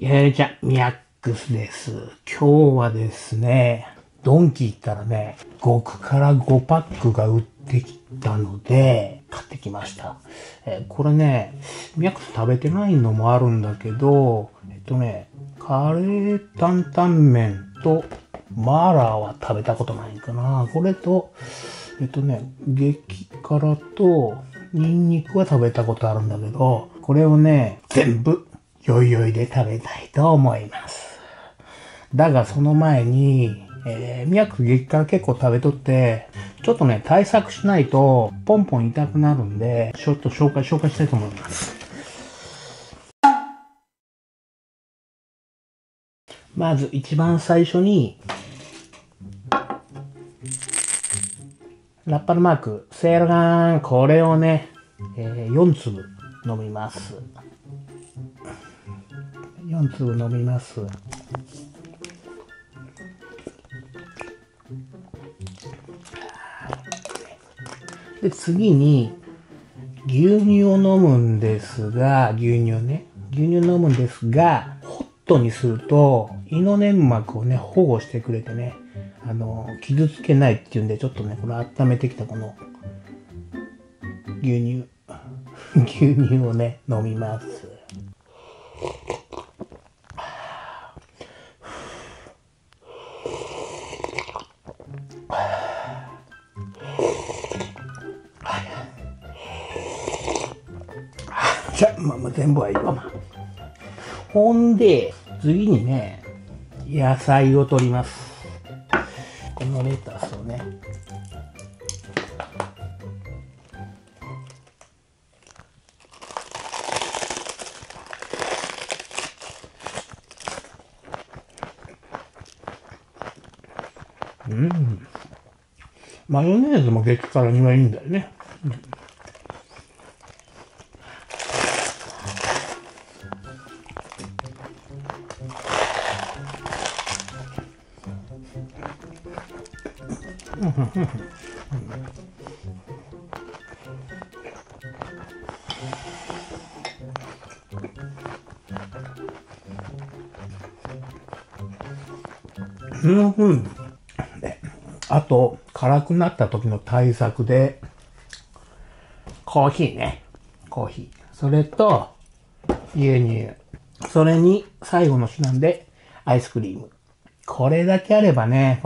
ちゃん、ミャックスです。今日はですね、ドンキ行ったらね、極から5パックが売ってきたので、買ってきました。これね、ミャックス食べてないのもあるんだけど、カレー担々麺とマーラーは食べたことないかな。これと、激辛とニンニクは食べたことあるんだけど、これをね、全部、よいよいで食べたいと思います。だがその前に、ミャックス激辛結構食べとって、ちょっとね、対策しないと、ポンポン痛くなるんで、ちょっと紹介したいと思います。まず一番最初に、ラッパのマーク、セーラガン、これをね、4粒飲みます。4粒飲みます。で、次に、牛乳を飲むんですが、牛乳飲むんですが、ホットにすると、胃の粘膜をね、保護してくれてね、傷つけないっていうんで、ちょっとね、これ温めてきたこの、牛乳をね、飲みます。じゃあ、まあ全部はいいわ、まあ。ほんで、次にね、野菜を取ります。このレタスをね。マヨネーズも激辛にはいいんだよね。あと、辛くなった時の対策で、コーヒーね。コーヒー。それと、牛乳。それに、最後の手段で、アイスクリーム。これだけあればね、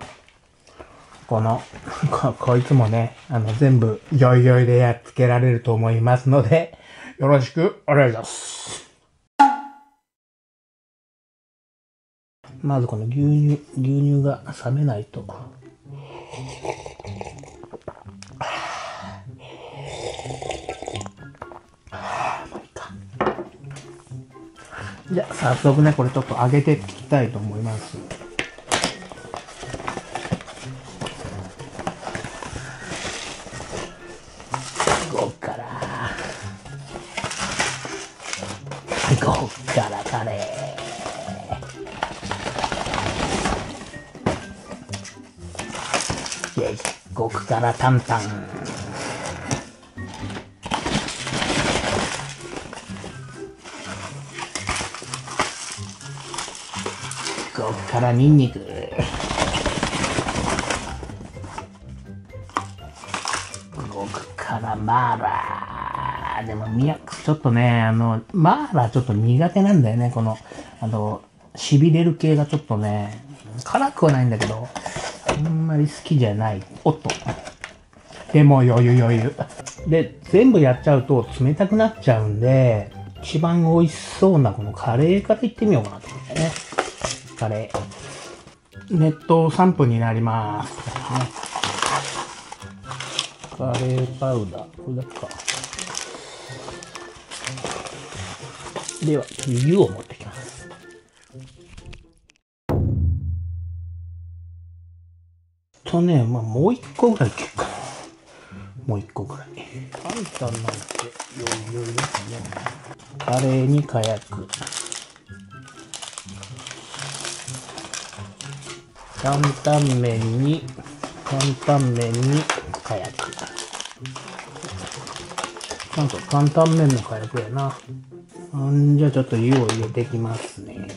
こいつもね、全部、よいよいでやっつけられると思いますので、よろしくお願いします。まずこの牛乳が冷めないと。じゃあ早速ね、これちょっと揚げていきたいと思います。こっからカレー。極辛担々。極辛ニンニク。極辛マーラー。でもちょっとね、マーラーちょっと苦手なんだよね。痺れる系がちょっとね、辛くはないんだけど、あんまり好きじゃない。おっと。でも余裕。で、全部やっちゃうと冷たくなっちゃうんで、一番美味しそうなこのカレーからいってみようかなと思ってね。カレー。熱湯3分になります。カレーパウダー。これだけか。では、湯を持ってきます。もう一個ぐらい結構。もう一個ぐらい。簡単なんて余裕ですね。カレーに火薬。担々麺に火薬。ちゃんと担々麺の火薬やな。 じゃあちょっと湯を入れていきますね。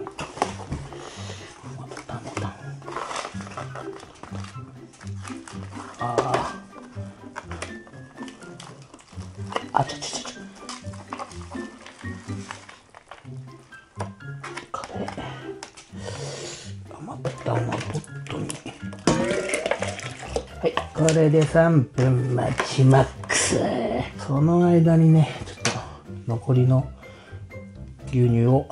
あちょちょちょちょ。カレー。余ったのポットに。はい、これで3分待ちマックス。その間にね、ちょっと残りの牛乳を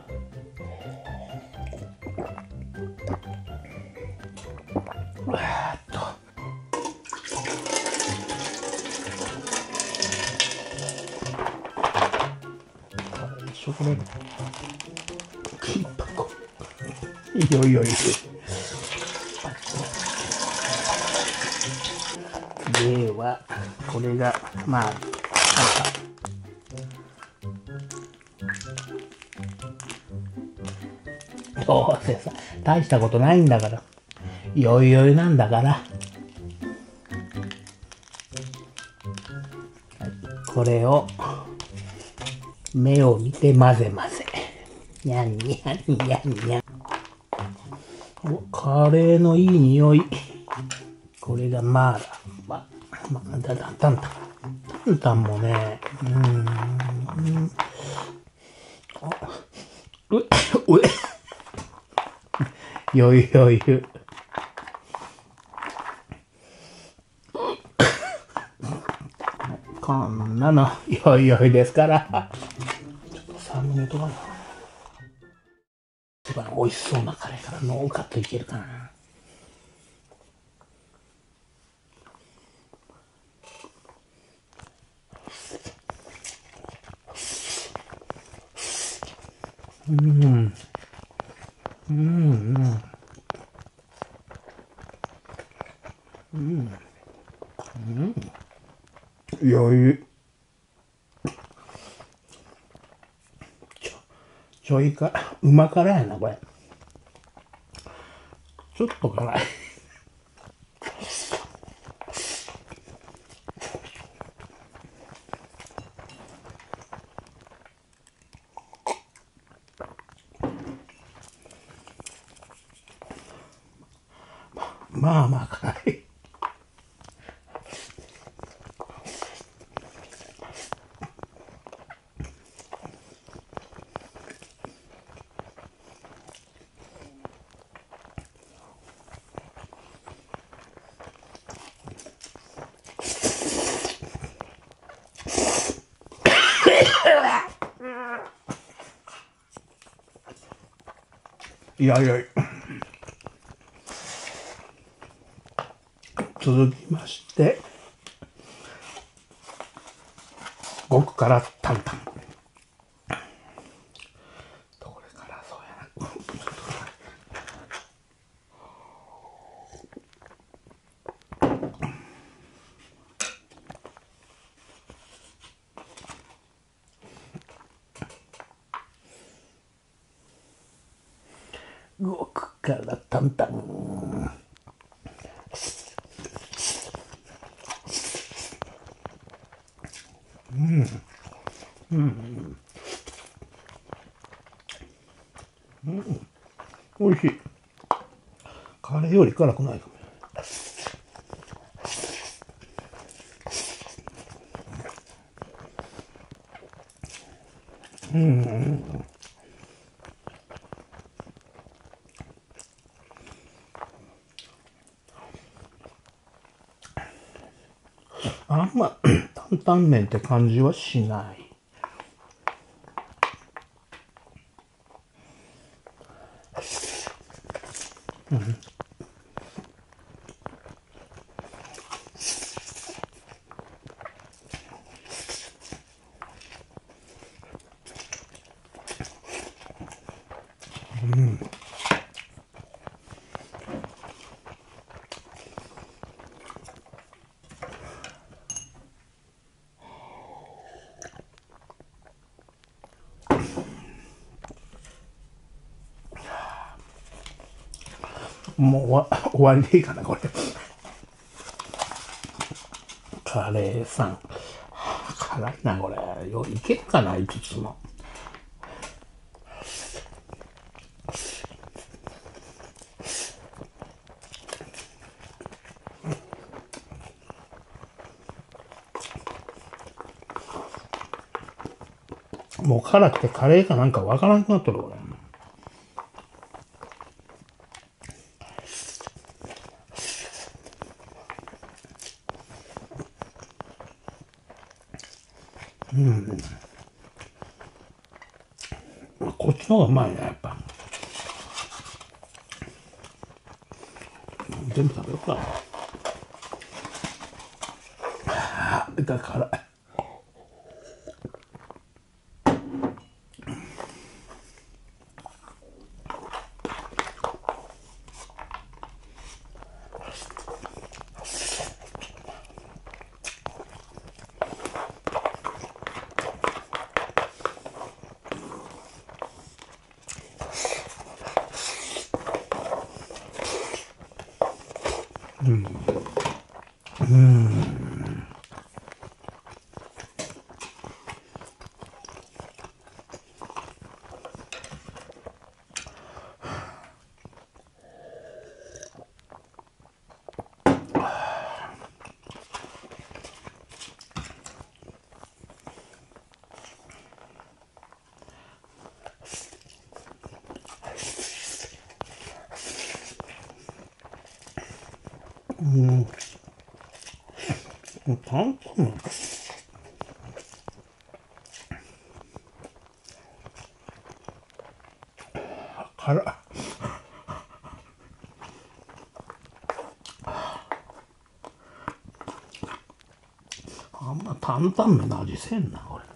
チョコレート1箱いよいよいよではこれがまあどうせさ大したことないんだからよいよいなんだから、はい、これを目を見て混ぜ混ぜにゃんにゃんにゃんにゃん。お、カレーのいい匂い。これがマーラタンタンもね、よいよいよ。こんなのよいよいですから。ちょっとサムネとかな。一番美味しそうなカレーからノーカットいけるかな。余裕。ちょいか、うま辛やな、これ。ちょっと辛い。まあまあ辛い。いやいや続きまして極辛担々。これからそうやな。極辛担々。美味しい。カレーより辛くないかも。あんま担々麺って感じはしない。もう終わりでいいかな、これ。カレーさん。辛いな、これ。いけるかな、5つも。 もう辛くてカレーかなんかわからなくなっとる、俺。こっちの方がうまいね、やっぱ。全部食べようか。だから。担々麺辛っ。あんま担々麺の味せんな、これ。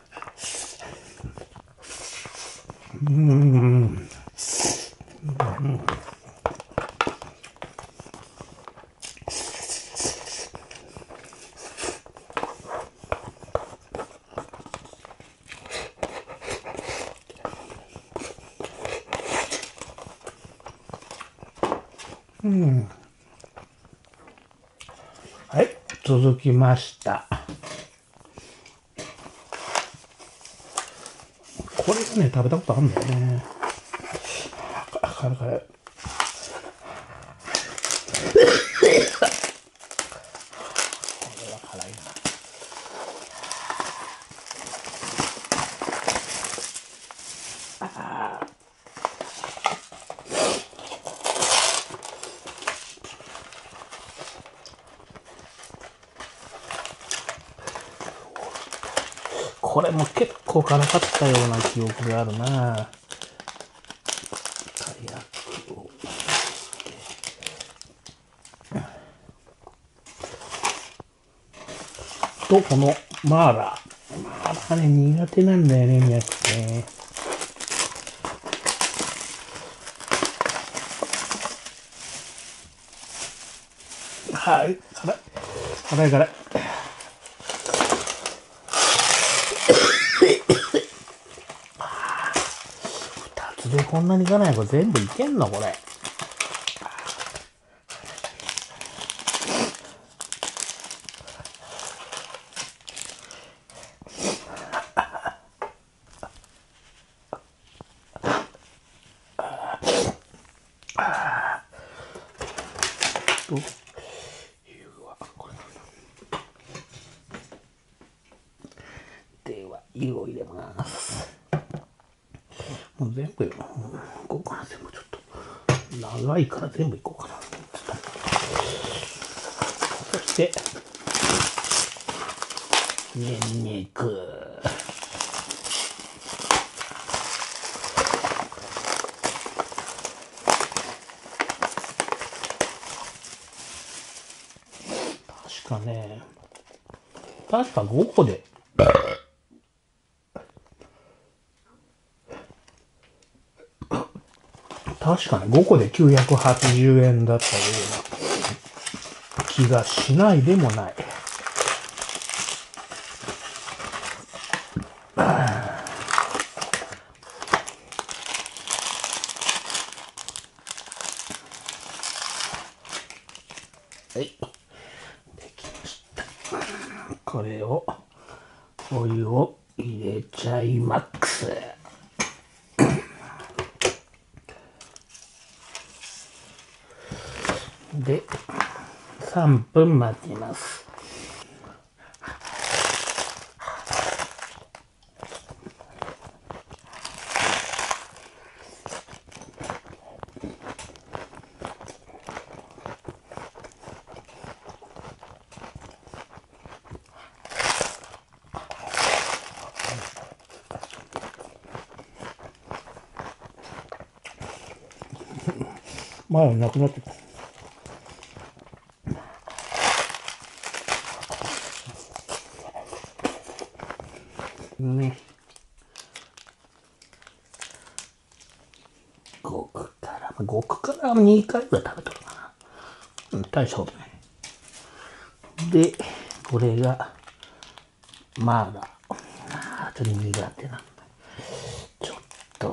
はい、続きました。これね、食べたことあるんだよね。辛い辛い。辛いな。これも結構辛かったような記憶があるな。カヤックを。と、このマーラー。マーラーね、苦手なんだよね、宮城ね。はい、辛い。辛い辛い。二つでこんなに辛い。これ全部いけんのこれ。というわ、これでは、湯を入れます。もう全部、いこうかな、全部ちょっと。長いから全部いこうかな。そして、ニンニク。確かね、確か5個で、確かね、5個で980円だったような気がしないでもない。はい。できました。これを、お湯を入れちゃいマックス。で、3分待ちます。 まだなくなってた。ね。極辛2回ぐらい食べたかな。大したことない。で、これが、まだ、ちょっと苦手なんだ。ちょっと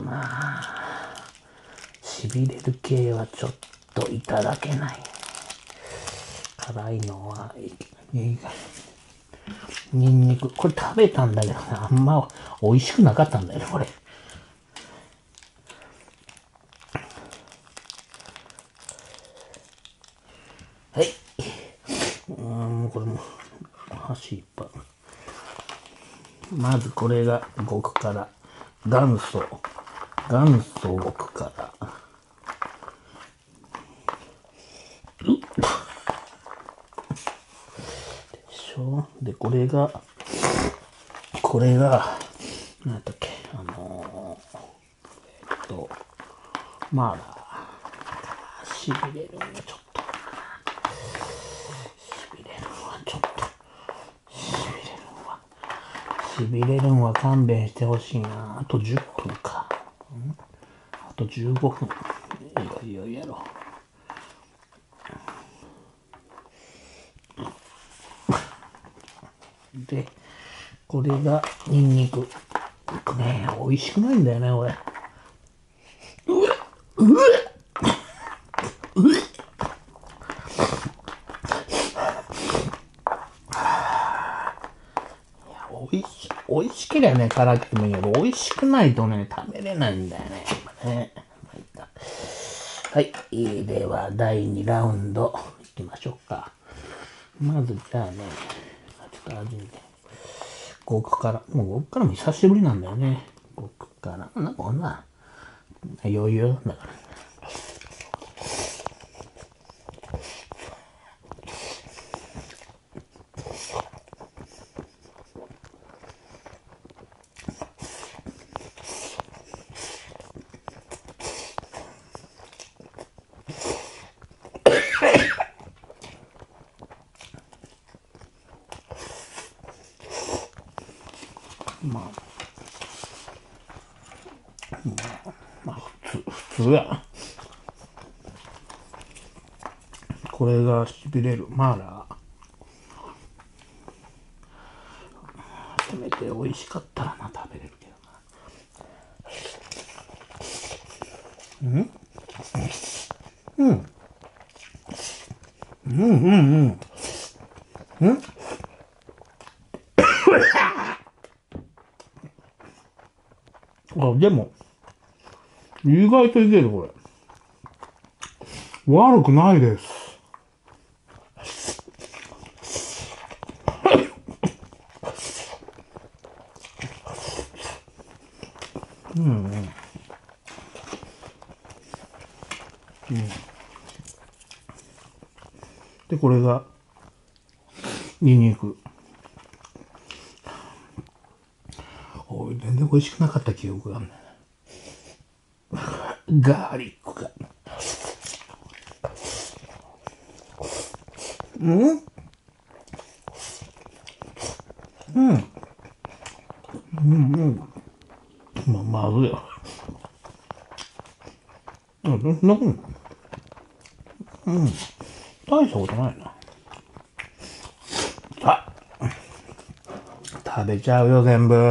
痺れる系はちょっといただけない。辛いのはいい。ニンニク。これ食べたんだけどあんま美味しくなかったんだよね、これ。はい。もうこれも、箸いっぱい。まずこれが極辛。元祖極辛。でしょ。で、これが、なんだっけ、まあ、しびれるのはちょっと、しびれるんは勘弁してほしいな。あと10分か。あと15分。いよいよやろう。で、これがニンニク。ね美味しくないんだよね、これ。美味しければね、辛くてもいいけど、美味しくないとね、食べれないんだよね。はい。では、第2ラウンド、いきましょうか。まず、じゃあね、ちょっと味見て。極辛。もう極辛も久しぶりなんだよね。極辛。なんかこんな、余裕だから。普通や。これが痺れるマーラー。せめて美味しかったら食べれるけどな。うん。でも、意外といける、これ。悪くないです。で、これが、ニンニク。全然美味しくなかった記憶があるね。ガーリックが。まずいよ。大したことないな。あ、食べちゃうよ、全部。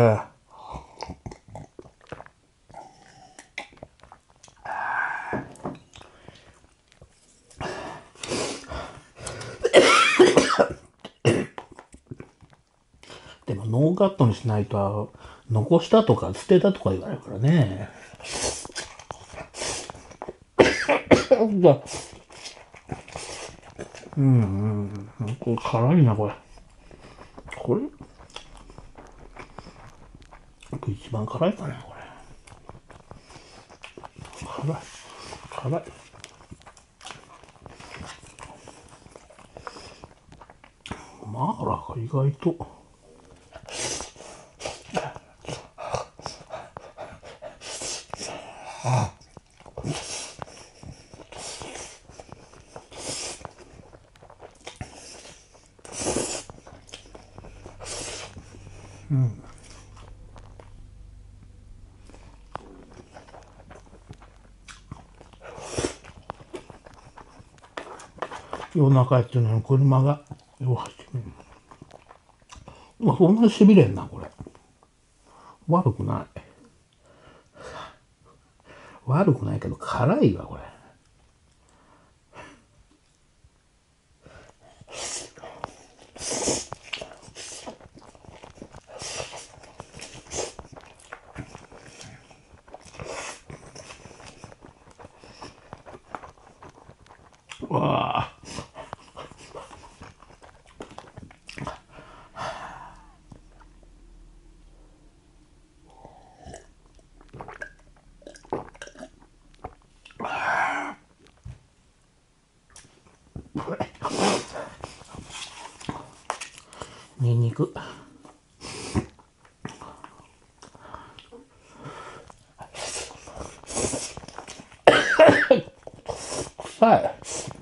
でもノーカットにしないと、残したとか捨てたとか言われるからね。これ辛いな、これ。これ一番辛いかな、これ。辛い。マーラが意外と。 夜中やってるのに車がよう走ってる。そんなにしびれんな、これ。悪くない。悪くないけど、辛いわ、これ。わあ。ニンニク。臭い。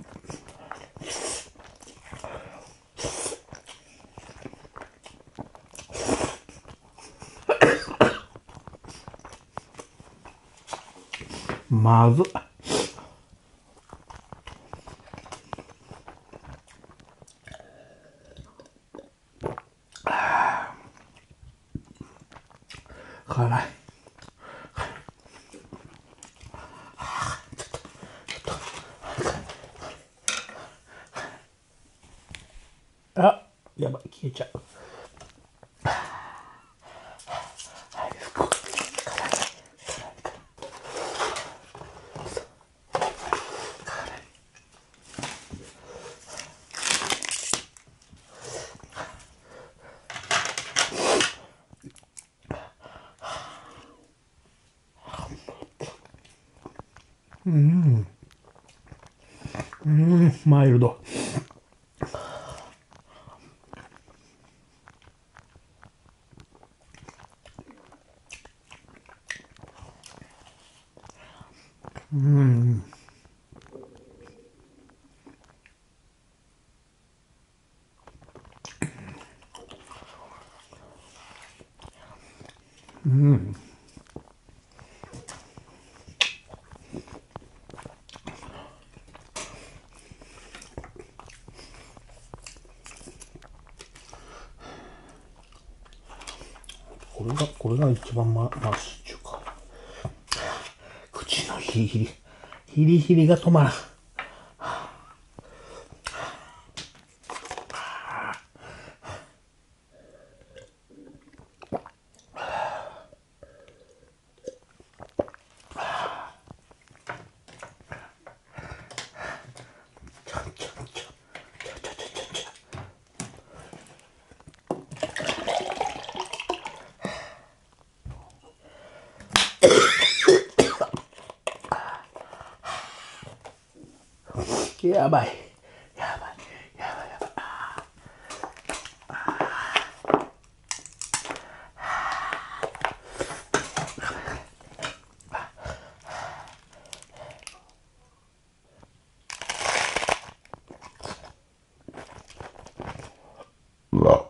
まず。辛い。あ、やばい、消えちゃう。マイルド。これが一番マシっていうか。口のヒリヒリが止まらん。やばい。やばい。やばいやばい。うわ。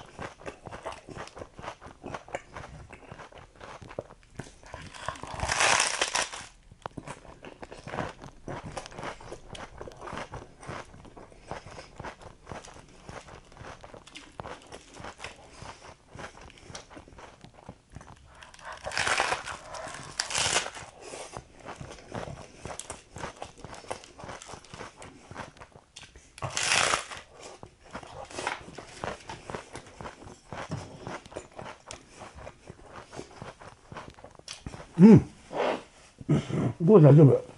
どう大丈夫？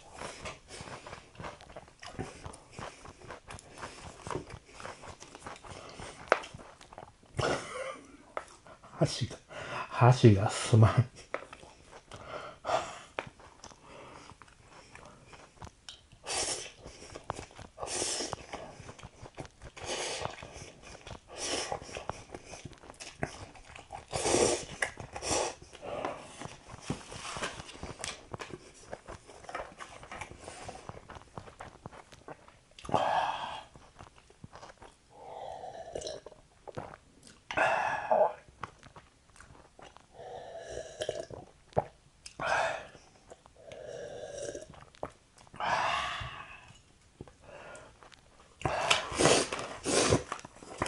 箸がすまん。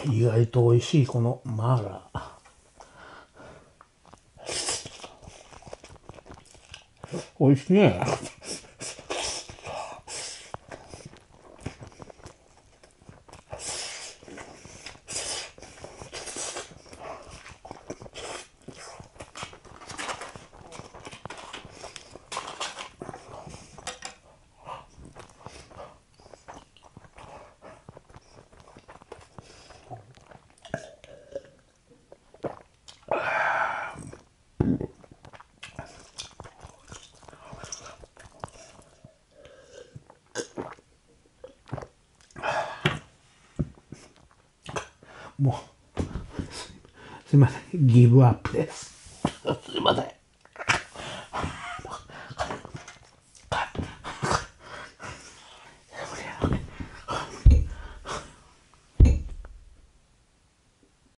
意外と美味しいこのマーラー。美味しいね。もう、すいません。ギブアップです。すいません。